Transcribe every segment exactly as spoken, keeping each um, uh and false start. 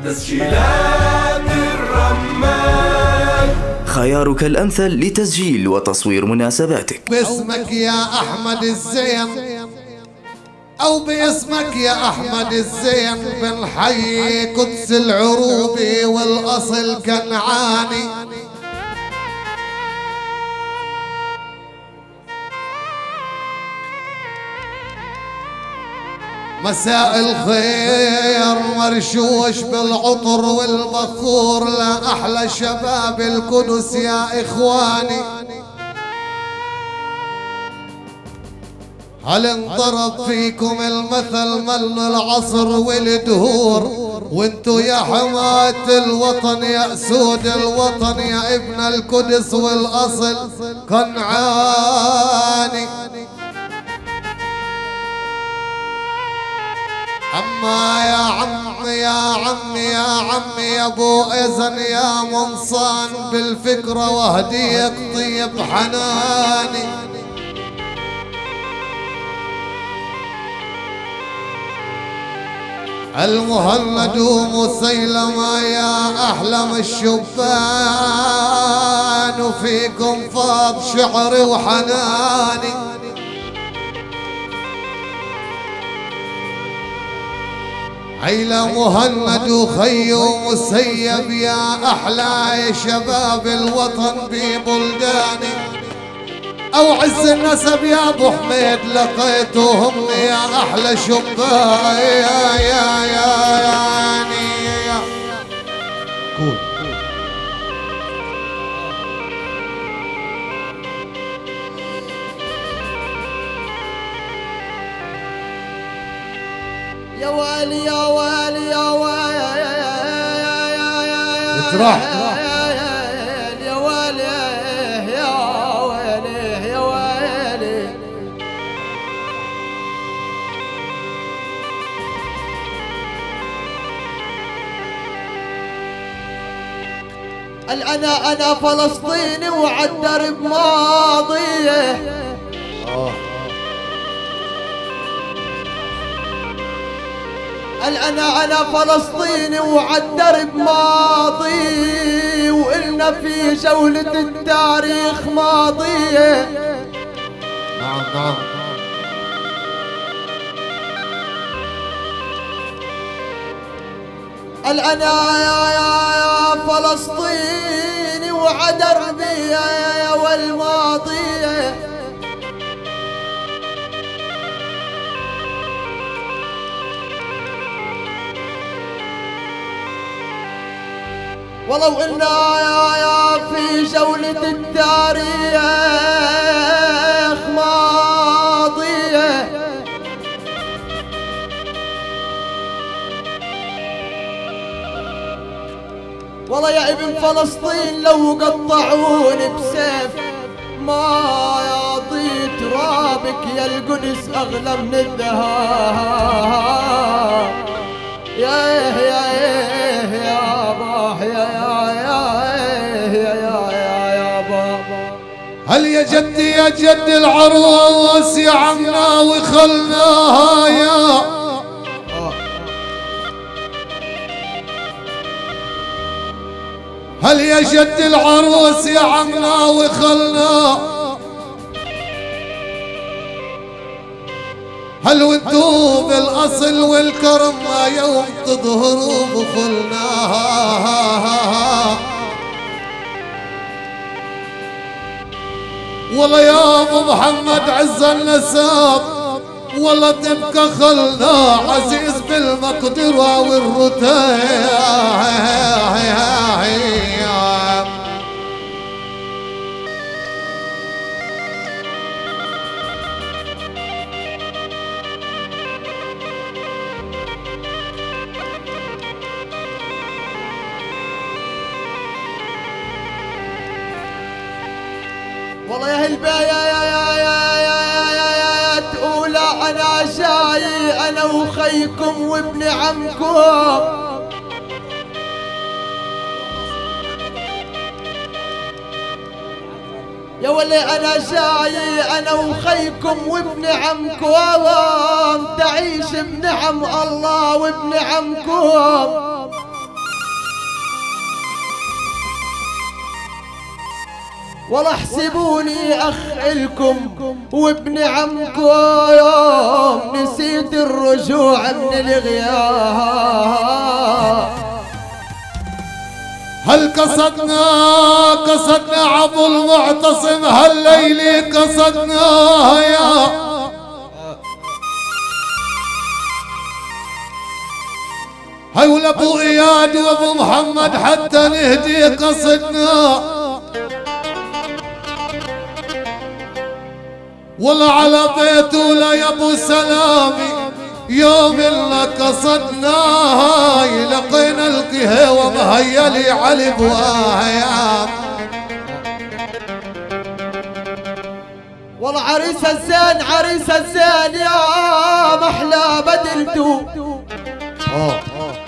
تسجيلات الرمان، خيارك الأمثل لتسجيل وتصوير مناسباتك. باسمك يا أحمد الزين أو باسمك يا أحمد الزين بن حي قدس العروبي والأصل كنعاني. مساء الخير مرشوش بالعطر والبخور لأحلى شباب القدس يا إخواني. هل انضرب فيكم المثل مل العصر والدهور، وانتو يا حماة الوطن يا أسود الوطن يا ابن القدس والأصل كنعاني. أما يا عم يا عم يا عم يا ابو إذن يا منصان بالفكرة وهديك طيب حناني. المهند ومسيلمة يا أحلم الشبان وفيكم فاض شعري وحناني. عيلة مهند وخيو مسيب يا أحلى شباب الوطن ببلداني. أو عز النسب يا أبو حميد لقيتهم يا أحلى شباب يا يا يا يعني يا قول يا والي يا والي يا والي اطرح يا والي يا والي يا والي. انا انا فلسطيني وعالدرب ماضيه. أنا أنا فلسطيني وعالدرب ماضي، وإلنا في جولة التاريخ ماضية. نعم نعم. أنا يا يا فلسطيني وعالدربي يا يا والماضية. ولو إلنا يا يا في جولة التاريخ ماضية. والله يا ابن فلسطين لو قطعوني بسيف ما يعطي ترابك يا القدس أغلى من الذهب. يا يا يا يا باه يا يا يا يا يا يا بابا. هل يا جدي يا جد العروس يا عمنا وخلناها يا هل يا جد العروس يا عمنا وخلنا. هل وانتو بالاصل والكرم ما يوم تظهروا بخلناها. والله يا ابو محمد عز النساب والله تبقى خلنا عزيز بالمقدرة والرتايا. والله يا هالبايا يا يا يا يا يا يا تقول انا جاي انا وخيكم وابن عمكم. يا ولي انا جاي انا وخيكم وابن عمكم تعيش بنعم الله وابن عمكم. والله احسبوني اخ الكم وابن عمكم يوم نسيت الرجوع من الغياب. هل قصدنا قصدنا عبو المعتصم هالليل قصدنا يا هاي ولابو اياد وابو محمد حتى نهدي قصدنا. والله على بيته لا يا ابو سلامي يوم اللي قصدناه لقينا القهوة مهيلي على بواها. والله عريس الزين عريس الزين يا محلى بدلتو. اه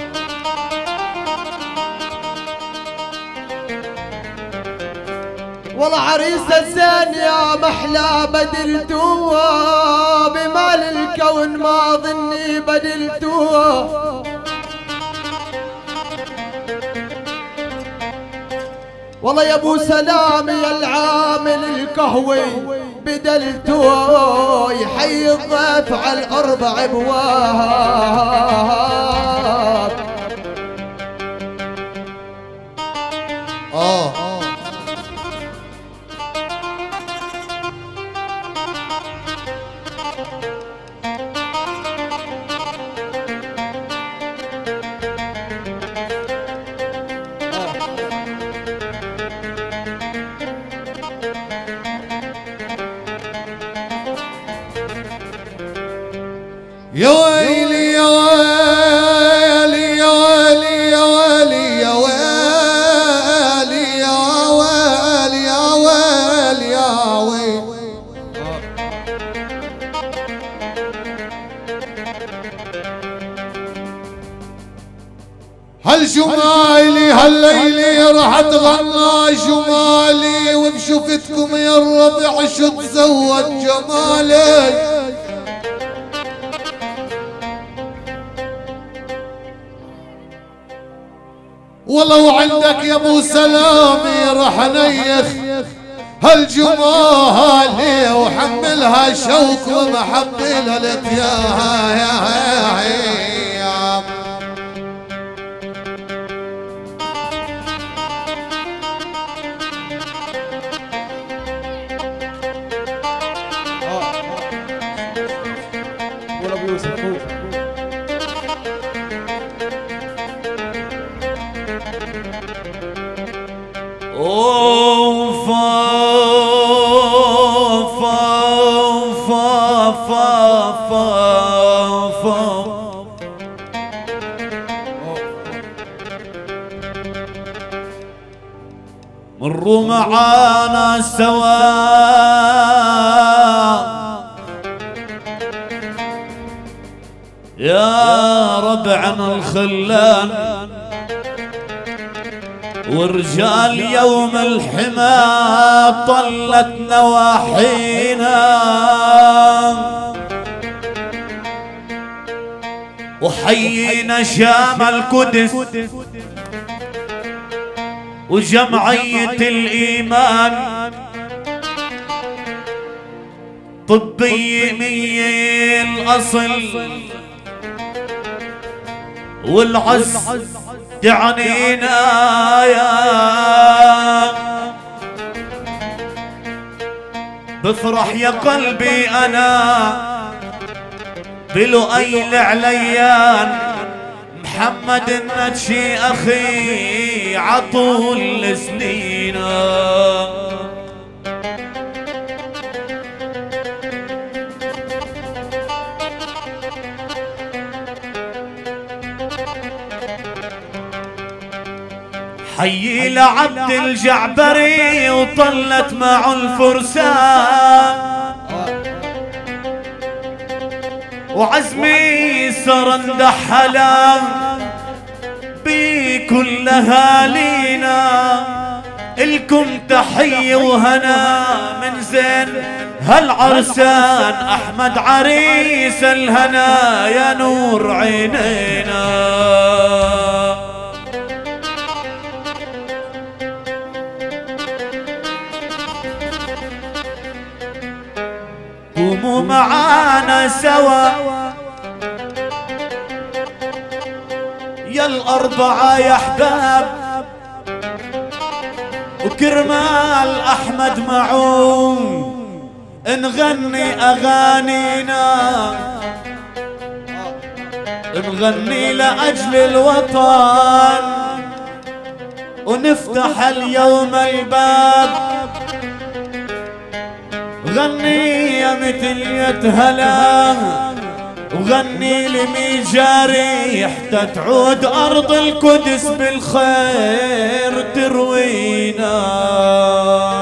والله عريس الزين يا محلى بدلتو بمال الكون ما ظني بدلتو. والله يا ابو سلام يا العامل القهوي بدلتو يحيي الضيف على الاربع ابواب. اه يا ويلي يا ويلي يا ويلي يا ويلي يا ويلي يا ويلي يا ويلي يا ويلي. هل جمالي هالليلي راح تغنى جمالي وبشوفتكم يا الربع شو تزود جمالي. والله وعندك يا ابو سلامي راح نيخ هالجمالي وحملها شوق ومحبه للتياها يا يا ولا ابو يوسف اوف اوف اوف اوف اوف مروا معانا سوا يا ربعنا الخلان ورجال يوم الحما طلت نواحينا وحيينا شام القدس وجمعية الإيمان طبي مية الأصل والعز تعنينا يا بفرح يا قلبي أنا بلؤي العليان محمد النجشي أخي عطول سنينا حيي لعبد الجعبري وطلت معه الفرسان وعزمي صار اندحلا بكل اهالينا الكم تحية وهنا من زين هالعرسان احمد عريس الهنا يا نور عينينا سوا يا الأربعة يا أحباب وكرمال أحمد معون نغني أغانينا نغني لأجل الوطن ونفتح اليوم الباب غني يا مثل هلا وغني لمي جاري حتى تعود أرض القدس بالخير تروينا.